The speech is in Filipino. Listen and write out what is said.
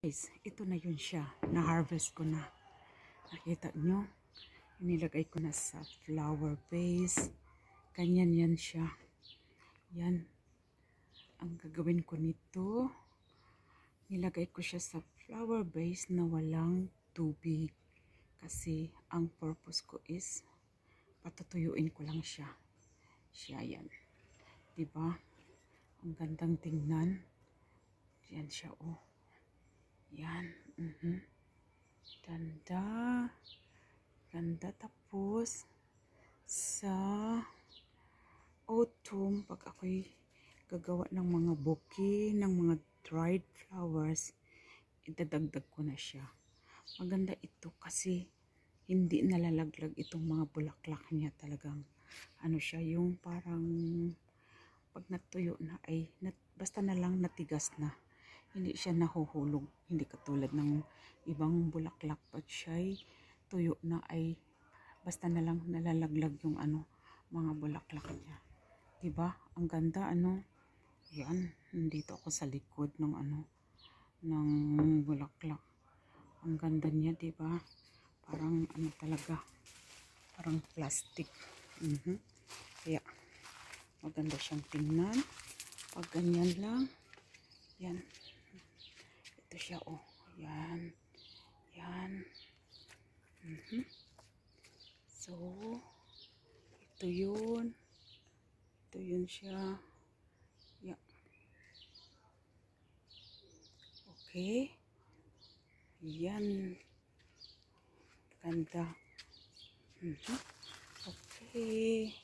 Guys, ito na yun siya. Na-harvest ko na. Nakita nyo? Inilagay ko na sa flower vase. Ganyan yan siya. Yan. Ang gagawin ko nito, nilagay ko siya sa flower vase na walang tubig. Kasi ang purpose ko is patutuyuin ko lang siya. Siya yan. Diba? Ang gandang tingnan. Yan siya, oh. Yan. Ganda. Ganda. Tapos, sa autumn, pag ako'y gagawa ng mga bouquet, ng mga dried flowers, idadagdag ko na siya. Maganda ito kasi hindi nalalaglag itong mga bulaklak niya. Talagang, ano siya, yung parang pag natuyo na ay, basta na lang natigas na. Hindi siya nahuhulog. Hindi katulad ng ibang bulaklak. Pag siya'y tuyo na ay basta na lang nalalaglag yung mga bulaklak niya. Diba? Ang ganda, Yan. Nandito ako sa likod ng ng bulaklak. Ang ganda niya, diba? Parang talaga. Parang plastic. Kaya, maganda siyang tingnan. Pag ganyan lang. Yan. Ito siya, oh. Yan. Yan. So, ito yun. Ito yun siya. Yeah. Okay. Yan. Ganda. Okay.